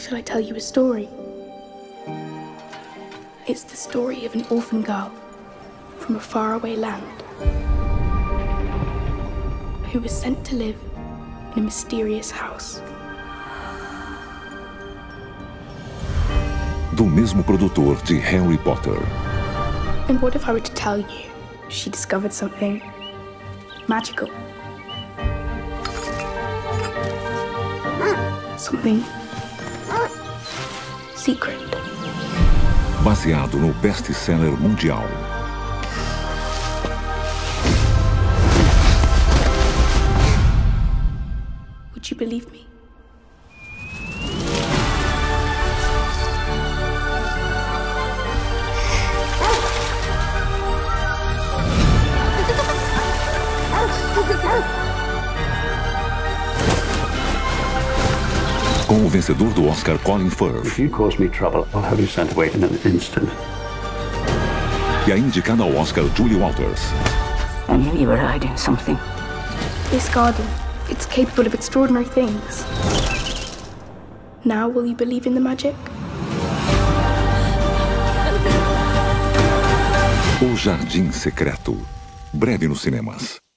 Shall I tell you a story? It's the story of an orphan girl from a faraway land who was sent to live in a mysterious house. Do mesmo produtor de Harry Potter. And what if I were to tell you she discovered something magical? Something secret. Baseado no best-seller mundial. Would you believe me? Com o vencedor do Oscar Colin Firth. If you cause me trouble, I'll have you sent away in an instant. E a indicada ao Oscar Julie Walters. I knew you were hiding something. This garden, it's capable of extraordinary things. Now will you believe in the magic? O Jardim Secreto. Breve nos cinemas.